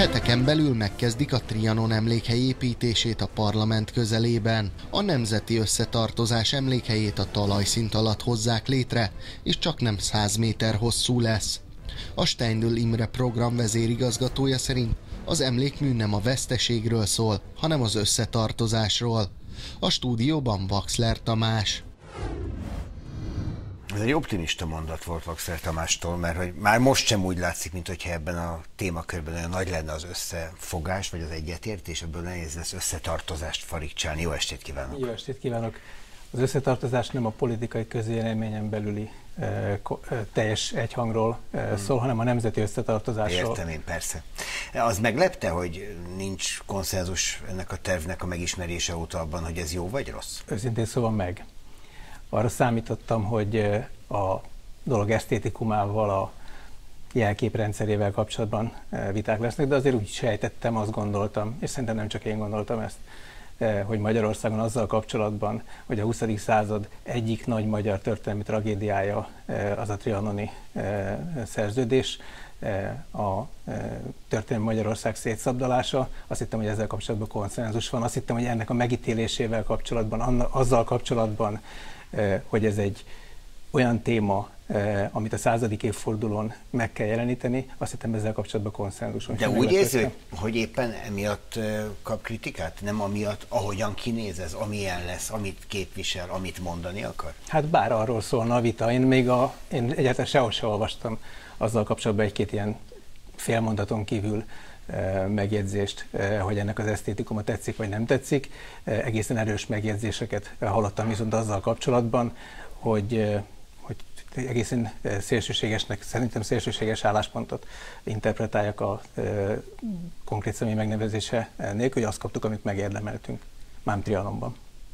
Heteken belül megkezdik a Trianon emlékhely építését a parlament közelében. A Nemzeti Összetartozás emlékhelyét a talajszint alatt hozzák létre, és csaknem 100 méter hosszú lesz. A Steindl Imre program vezérigazgatója szerint az emlékmű nem a veszteségről szól, hanem az összetartozásról. A stúdióban Vaxler Tamás. Ez egy optimista mondat volt Vaxler Tamástól, mert hogy már most sem úgy látszik, mint hogyha ebben a témakörben olyan nagy lenne az összefogás, vagy az egyetértés, ebből nehéz lesz összetartozást farigcsálni. Jó estét kívánok! Jó estét kívánok! Az összetartozás nem a politikai közvéleményen belüli teljes egyhangról szól, hanem a nemzeti összetartozásról. Értem én, persze. Az meglepte, hogy nincs konszenzus ennek a tervnek a megismerése óta abban, hogy ez jó vagy rossz? Őszintén szóval meg. Arra számítottam, hogy a dolog esztétikumával, a jelképrendszerével kapcsolatban viták lesznek, de azért úgy sejtettem, azt gondoltam, és szerintem nem csak én gondoltam ezt, hogy Magyarországon azzal kapcsolatban, hogy a 20. század egyik nagy magyar történelmi tragédiája az a trianoni szerződés, a történelmi Magyarország szétszabdalása. Azt hittem, hogy ezzel kapcsolatban konszenzus van. Azt hittem, hogy ennek a megítélésével kapcsolatban, azzal kapcsolatban, hogy ez egy olyan téma, amit a 100. évfordulón meg kell jeleníteni, azt hittem ezzel kapcsolatban konszenzus van. De úgy érzi, hogy éppen emiatt kap kritikát? Nem amiatt, ahogyan kinéz ez, amilyen lesz, amit képvisel, amit mondani akar? Hát bár arról szólna a vita. Én egyáltalán sehol se olvastam azzal kapcsolatban egy-két ilyen félmondaton kívül megjegyzést, hogy ennek az esztétikuma tetszik vagy nem tetszik. Egészen erős megjegyzéseket hallottam viszont azzal kapcsolatban, hogy egészen szélsőségesnek, szerintem szélsőséges álláspontot interpretálják a konkrét személy megnevezése nélkül, hogy azt kaptuk, amit megérdemeltünk, mám Trianonban.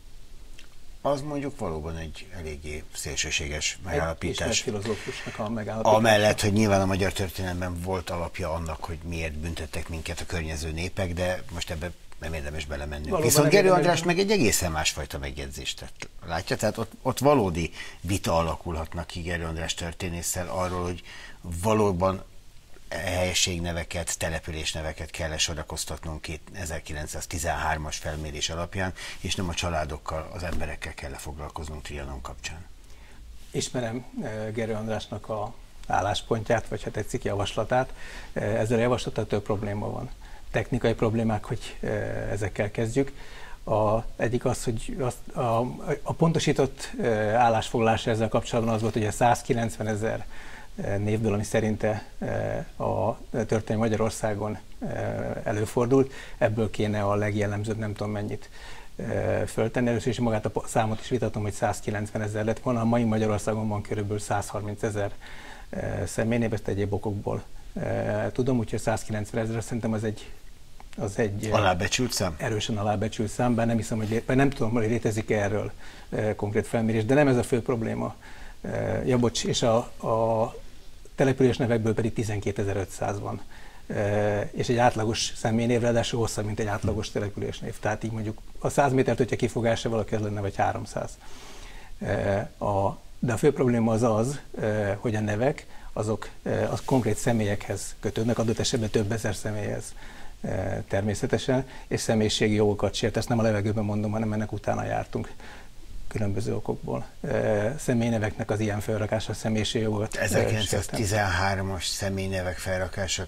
Az mondjuk valóban egy eléggé szélsőséges megállapítás. Egy filozófusnak a megállapítás. Amellett, hogy nyilván a magyar történelemben volt alapja annak, hogy miért büntettek minket a környező népek, de most ebbe nem érdemes belemennünk. Viszont Gerő András meg egy egészen másfajta megjegyzést tett. Látja? Tehát ott valódi vita alakulhatnak ki Gerő András történésszel arról, hogy valóban helységneveket, településneveket kell sorakoztatnunk 1913-as felmérés alapján, és nem a családokkal, az emberekkel kell foglalkoznunk Trianon kapcsán. Ismerem Gerő Andrásnak a álláspontját, vagy ha tetszik javaslatát. Ezzel a javaslattal több probléma van. Technikai problémák, hogy ezekkel kezdjük. Egyik az, hogy a pontosított állásfoglalás ezzel kapcsolatban az volt, hogy a 190 000 névből, ami szerinte a történelmi Magyarországon előfordult, ebből kéne a legjellemzőbb, nem tudom mennyit föltenni. Először is magát a számot is vitatom, hogy 190 000 lett volna. A mai Magyarországon van körülbelül 130 000 személynév, ezt egyéb okokból tudom, úgyhogy 190 000, szerintem az egy alábecsült szám? Erősen alábecsült szám, bár nem hiszem, hogy nem tudom, hogy létezik erről konkrét felmérés, de nem ez a fő probléma. Ja, bocs, és a település nevekből pedig 12.500 van. És egy átlagos személynév, ráadásul hosszabb, mint egy átlagos településnév. Tehát így mondjuk a 100 métert, hogyha kifogása valaki, az lenne, vagy 300. De a fő probléma az, hogy a nevek, azok konkrét személyekhez kötődnek, adott esetben több ezer személyhez természetesen, és személyiségi jogokat sért. Ezt nem a levegőben mondom, hanem ennek utána jártunk különböző okokból. Személyneveknek az ilyen felrakása, személyiségi jogokat 1913-as személynevek felrakása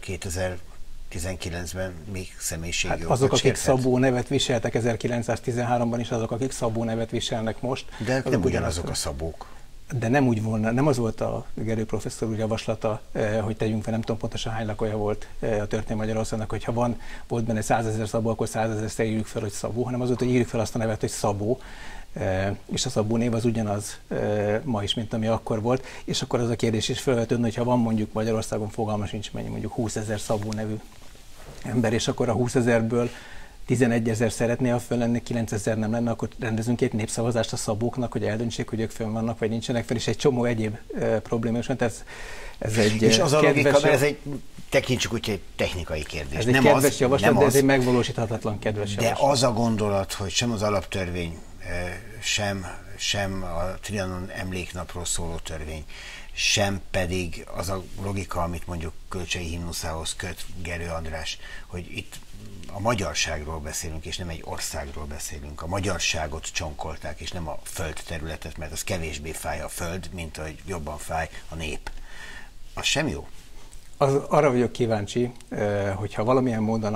2019-ben még személyiségi jogokat azok, akik sérthet. Szabó nevet viseltek 1913-ban is, azok, akik Szabó nevet viselnek most. De nem ugyanazok a Szabók. De nem úgy volna, nem az volt a Gerő professzor úr javaslata, hogy tegyünk fel, nem tudom pontosan hány lakója volt a történelmi Magyarországnak, hogyha volt benne 100 000 Szabó, akkor 100 000-szer írjuk fel, hogy Szabó, hanem az volt, hogy írjuk fel azt a nevet, hogy Szabó, és a Szabó név az ugyanaz ma is, mint ami akkor volt, és akkor az a kérdés is felvetődne, hogy ha van mondjuk Magyarországon, fogalma sincs mennyi, mondjuk 20 000 Szabó nevű ember, és akkor a 20 000-ből 11 000 szeretné, ha föl lenne, 9 000 nem lenne, akkor rendezünk egy népszavazást a szabóknak, hogy eldöntsék, hogy ők fönn vannak, vagy nincsenek fel, és egy csomó egyéb probléma is van. Ez egy és az a logika, mert ez egy, tekintsük úgy, egy technikai kérdés. Ez egy kedves javaslat, de ez egy megvalósíthatatlan kedves javaslat. De az a gondolat, hogy sem az alaptörvény, sem sem a Trianon emléknapról szóló törvény, sem pedig az a logika, amit mondjuk Kölcsei himnuszához köt Gerő András, hogy itt a magyarságról beszélünk, és nem egy országról beszélünk. A magyarságot csonkolták, és nem a földterületet, mert az kevésbé fáj a föld, mint ahogy jobban fáj a nép. Az sem jó? Arra vagyok kíváncsi, hogyha valamilyen módon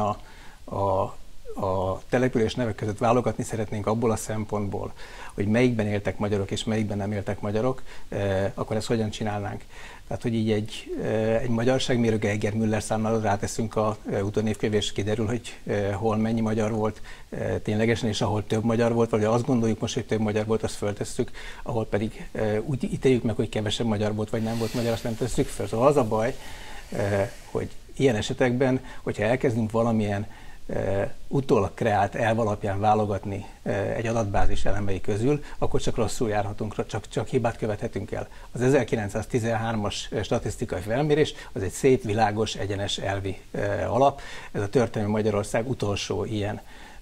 a település nevek között válogatni szeretnénk abból a szempontból, hogy melyikben éltek magyarok és melyikben nem éltek magyarok, akkor ezt hogyan csinálnánk? Tehát, hogy így egy magyarságmérő Geiger Müller számlára ráteszünk a utónévkönyv, és kiderül, hogy hol mennyi magyar volt ténylegesen, és ahol több magyar volt, vagy azt gondoljuk most, hogy több magyar volt, azt föltesszük, ahol pedig úgy ítéljük meg, hogy kevesebb magyar volt, vagy nem volt magyar, azt nem tesszük föl. Szóval az a baj, hogy ilyen esetekben, hogyha elkezdünk valamilyen utólag kreált elv alapján válogatni egy adatbázis elemei közül, akkor csak rosszul járhatunk, csak hibát követhetünk el. Az 1913-as statisztikai felmérés az egy szép, világos, egyenes elvi alap. Ez a Történelmi Magyarország utolsó ilyen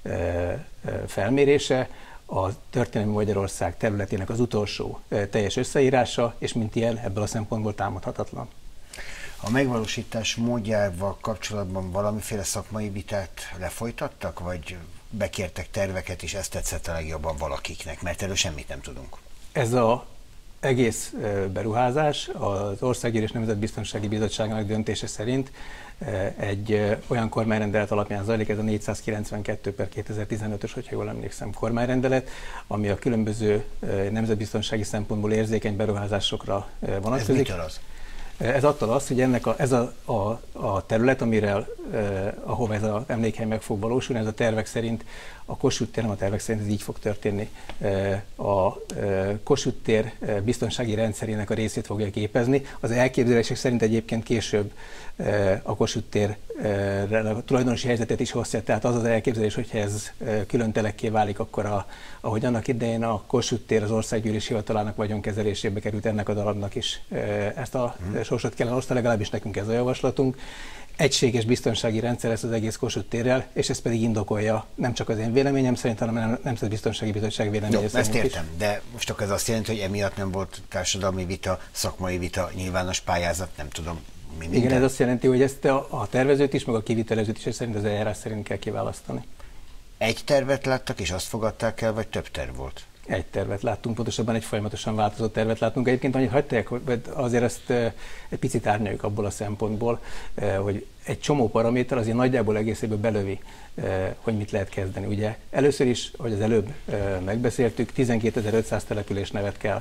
felmérése, a Történelmi Magyarország területének az utolsó teljes összeírása, és mint ilyen ebből a szempontból támadhatatlan. A megvalósítás módjával kapcsolatban valamiféle szakmai vitát lefolytattak, vagy bekértek terveket, és ezt tetszett a legjobban valakiknek, mert erről semmit nem tudunk? Ez az egész beruházás az Országgyűlés Nemzetbiztonsági Bizottságának döntése szerint egy olyan kormányrendelet alapján zajlik, ez a 492/2015-ös, hogyha jól emlékszem, kormányrendelet, ami a különböző nemzetbiztonsági szempontból érzékeny beruházásokra vonatkozik. Ez mitől az? Ez attól az, hogy ennek ez a terület, ahova ez az emlékhely meg fog valósulni, ez a tervek szerint, a Kossuth tér, nem a tervek szerint ez így fog történni. A Kossuth tér biztonsági rendszerének a részét fogja képezni. Az elképzelések szerint egyébként később a Kossuth tér tulajdonosi helyzetet is hozja, tehát az az elképzelés, hogyha ez külön telekké válik, akkor ahogy annak idején a Kossuth tér az Országgyűlés Hivatalának vagyonkezelésébe került, ennek a darabnak is ezt a sorsot kellene osztani, legalábbis nekünk ez a javaslatunk. Egységes biztonsági rendszer lesz az egész Kossuth térrel, és ez pedig indokolja nem csak az én véleményem szerint, hanem a Nemzetbiztonsági Bizottság véleménye szerint is. Ezt értem, de most akkor ez azt jelenti, hogy emiatt nem volt társadalmi vita, szakmai vita, nyilvános pályázat, nem tudom. Igen, ez azt jelenti, hogy ezt a tervezőt is, meg a kivitelezőt is szerint az eljárás szerint kell kiválasztani. Egy tervet láttak, és azt fogadták el, vagy több terv volt? Egy tervet láttunk, pontosabban egy folyamatosan változó tervet láttunk. Egyébként annyit hagyták, azért ezt egy picit árnyaljuk abból a szempontból, hogy egy csomó paraméter azért nagyjából egészében belövi, hogy mit lehet kezdeni. Ugye először is, ahogy az előbb megbeszéltük, 12.500 település nevet kell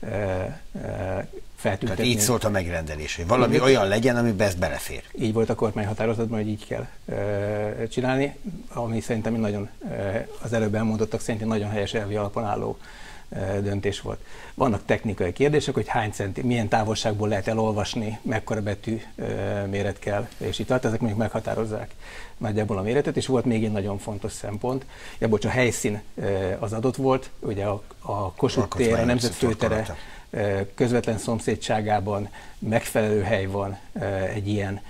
feltüntetni. Tehát így szólt a megrendelés, hogy valami olyan legyen, amiben ez belefér. Így volt a kormányhatározatban, hogy így kell csinálni, ami szerintem nagyon, az előbb elmondottak szerint nagyon helyes elvi alapon álló döntés volt. Vannak technikai kérdések, hogy milyen távolságból lehet elolvasni, mekkora betű méret kell, és itt ezek mondjuk meghatározzák nagyjából a méretet, és volt még egy nagyon fontos szempont, a helyszín az adott volt, ugye a Kossuth tér, a Nemzet főtere közvetlen szomszédságában megfelelő hely van egy ilyen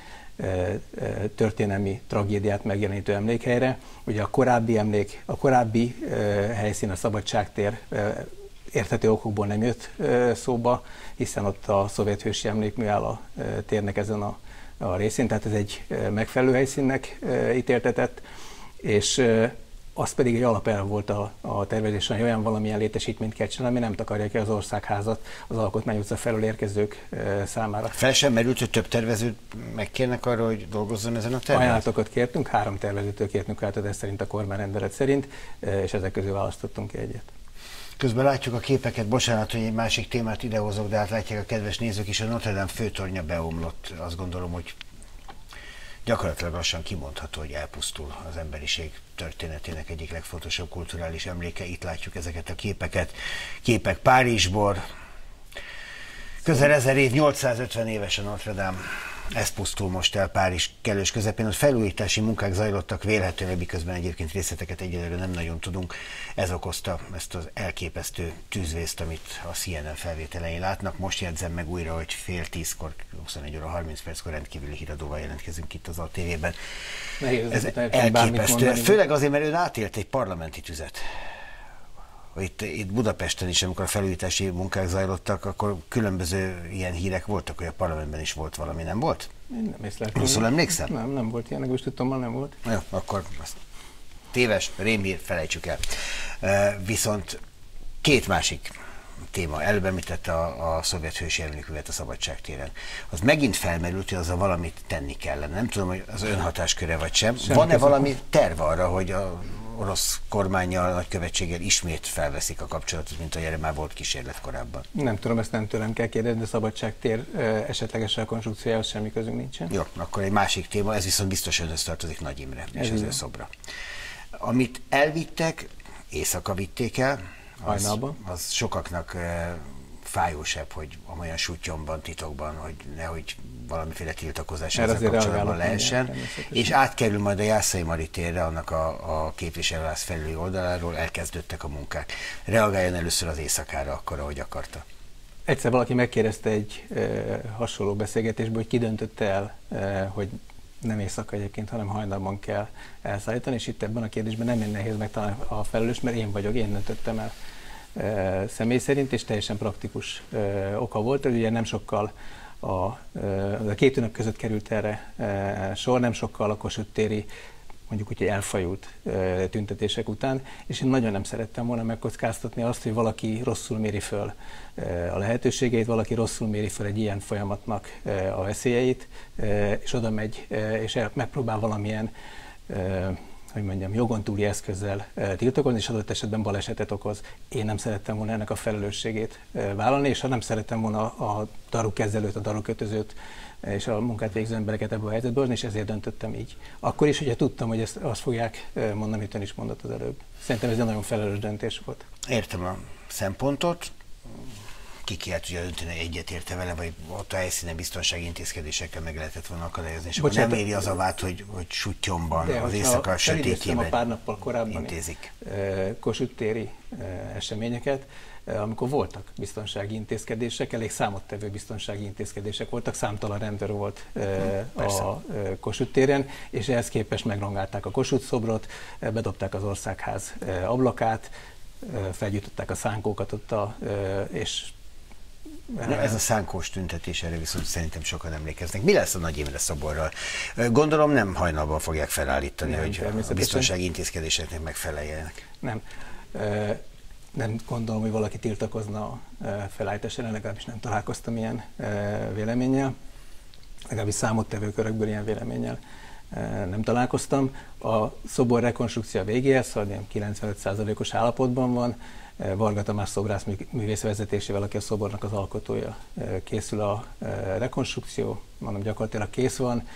történelmi tragédiát megjelenítő emlékhelyre. Ugye a korábbi helyszín, a Szabadságtér érthető okokból nem jött szóba, hiszen ott a szovjet hősi emlékmű áll a térnek ezen a részén, tehát ez egy megfelelő helyszínnek ítéltetett, és az pedig egy alapelv volt a tervezésen, hogy olyan valamilyen létesítményt kell csinálni, ami nem takarja ki az országházat az Alkotmány utca felől érkezők számára. Fel sem merült, hogy több tervezőt megkérnek arra, hogy dolgozzon ezen a terven? Ajánlatokat kértünk, 3 tervezőtől kértünk átadás szerint a kormányrendelet szerint, és ezek közül választottunk ki egyet. Közben látjuk a képeket, bocsánat, hogy egy másik témát idehozok, de hát látják a kedves nézők is, a Notre Dame főtornya beomlott. Azt gondolom, hogy gyakorlatilag lassan kimondható, hogy elpusztul az emberiség történetének egyik legfontosabb kulturális emléke. Itt látjuk ezeket a képeket. Képek Párizsból. Közel 1000 év, 850 éves a Notre Dame. Ez pusztul most el Párizs kellős közepén, hogy felújítási munkák zajlottak vélhetően, miközben egyébként részleteket egyelőre nem nagyon tudunk. Ez okozta ezt az elképesztő tűzvészt, amit a CNN felvételein látnak. Most jegyzem meg újra, hogy fél 10-kor, 21:30 rendkívüli híradóval jelentkezünk itt az ATV-ben. Ez elképesztő. Főleg azért, mert ön átélt egy parlamenti tüzet. itt Budapesten is, amikor a felújítási munkák zajlottak, akkor különböző ilyen hírek voltak, hogy a parlamentben is volt valami, nem volt? Én nem észleltem. Rosszul emlékszem? Nem volt ilyenek, úgy tudtam, nem volt. Jó, akkor téves, rémhír, felejtsük el. Viszont két másik téma. Előbb említette a szovjet hősi emlékművet a Szabadságtéren. Az megint felmerült, hogy azzal valamit tenni kellene. Nem tudom, hogy az ön hatásköre vagy sem. Van-e valami terv arra, hogy a orosz kormánnyal, nagykövetséggel ismét felveszik a kapcsolatot, mint ahogy erre már volt kísérlet korábban? Nem tudom, ezt nem tőlem kell kérdezni, de a Szabadságtér esetleges rekonstrukciójához semmi közünk nincsen. Jó, akkor egy másik téma, ez viszont biztos önhöz tartozik, Nagy Imre és az ő szobra. Amit elvittek, éjszaka vitték el, az sokaknak fájósebb, hogy olyan sutyomban, titokban, hogy nehogy valamiféle tiltakozás ezzel kapcsolatban lehessen, és átkerül majd a Jászai Mari térre, annak a képviselőház felüli oldaláról, elkezdődtek a munkák. Reagáljon először az éjszakára akkor, ahogy akarta. Egyszer valaki megkérdezte egy hasonló beszélgetésből, hogy ki döntötte el, hogy nem éjszaka egyébként, hanem hajnalban kell elszállítani, és itt ebben a kérdésben nem én nehéz megtalálni a felelős, mert én vagyok, én döntöttem el személy szerint, és teljesen praktikus oka volt. Ugye nem sokkal a két ünnep között került erre sor, nem sokkal a Kossuth téri, mondjuk úgy, hogy elfajult tüntetések után, és én nagyon nem szerettem volna megkockáztatni azt, hogy valaki rosszul méri föl a lehetőségeit, valaki rosszul méri föl egy ilyen folyamatnak a veszélyeit, és oda megy, és megpróbál valamilyen, hogy mondjam, jogon túli eszközzel tiltakozni, és adott esetben balesetet okoz. Én nem szerettem volna ennek a felelősségét vállalni, és ha nem szerettem volna a darukezelőt, a darukötözőt és a munkát végző embereket ebből a helyzetből hozni, és ezért döntöttem így. Akkor is, ugye tudtam, hogy azt fogják mondani, amit ön is mondott az előbb. Szerintem ez egy nagyon felelős döntés volt. Értem a szempontot. Ki kellett ugye dönteni, egyetérte vele, vagy ott a helyszínen biztonsági intézkedésekkel meg lehetett volna akadályozni, és akkor nem éri az a vád, hogy sutyomban, az éjszaka sötétjében a pár nappal korábban intézik. Kossuth téri eseményeket, amikor voltak biztonsági intézkedések, elég számottevő biztonsági intézkedések voltak, számtalan rendőr volt a Kossuth téren, és ehhez képest megrongálták a Kossuth szobrot, bedobták az Országház ablakát, felgyújtották a szánkókat ott, és ez a szánkós tüntetés, erre viszont szerintem sokan emlékeznek. Mi lesz a Nagy Imre szoborral? Gondolom nem hajnalban fogják felállítani, nem, hogy a biztonsági intézkedéseknek megfeleljenek. Nem gondolom, hogy valaki tiltakozna a felállításra, legalábbis nem találkoztam ilyen véleménnyel, legalábbis számottevő körökből ilyen véleménnyel nem találkoztam. A szobor rekonstrukció végéhez, szóval 95%-os állapotban van. Varga Tamás szobrász művész vezetésével, aki a szobornak az alkotója, készül a rekonstrukció, mondom, gyakorlatilag kész van.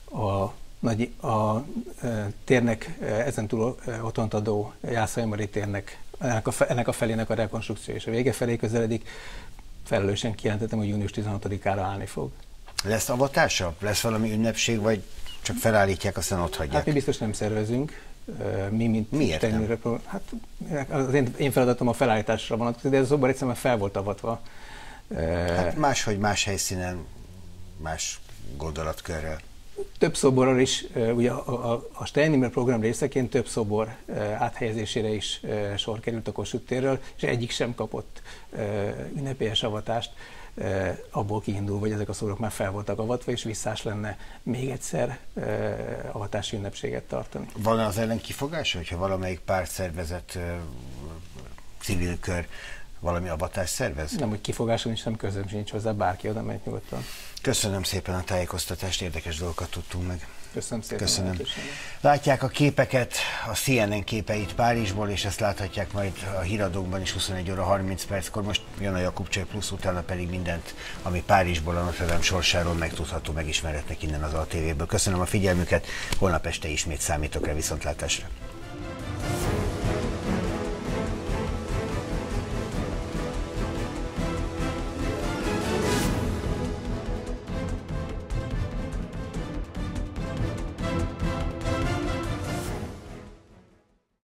A térnek ezentúl otthont adó Jászai Mari térnek, ennek a felének a rekonstrukció és a vége felé közeledik. Felelősen kijelentettem, hogy június 16-ára állni fog. Lesz avatása? Lesz valami ünnepség, vagy csak felállítják, aztán ott hagyják? Hát mi biztos nem szervezünk. Miért nem? Hát az én feladatom a felállításra vonatkozik, de ez a szobor egyszerűen fel volt avatva. Hát máshogy, más helyszínen, más gondolatkörrel. Több szoborral is, ugye a Stein-Imre program részeként több szobor áthelyezésére is sor került a Kossuth térről, és egyik sem kapott ünnepélyes avatást, abból kiindul, hogy ezek a szobrok már fel voltak avatva, és visszás lenne még egyszer avatási ünnepséget tartani. Van az ellen kifogása, hogyha valamelyik pártszervezet, civil kör valami avatást szervez? Nem, hogy kifogásom nincs, nem közöm sincs hozzá, bárki oda megy nyugodtan. Köszönöm szépen a tájékoztatást, érdekes dolgokat tudtunk meg. Köszönöm szépen. Köszönöm. Látják a képeket, a CNN képeit Párizsból, és ezt láthatják majd a híradókban is 21 óra 30 perckor. Most jön a Jakubcsaj Plusz, utána pedig mindent, ami Párizsból, a Notre Dame sorsáról megtudható, megismerhetnek innen az ATV-ből. Köszönöm a figyelmüket, holnap este ismét számítok rá, viszontlátásra.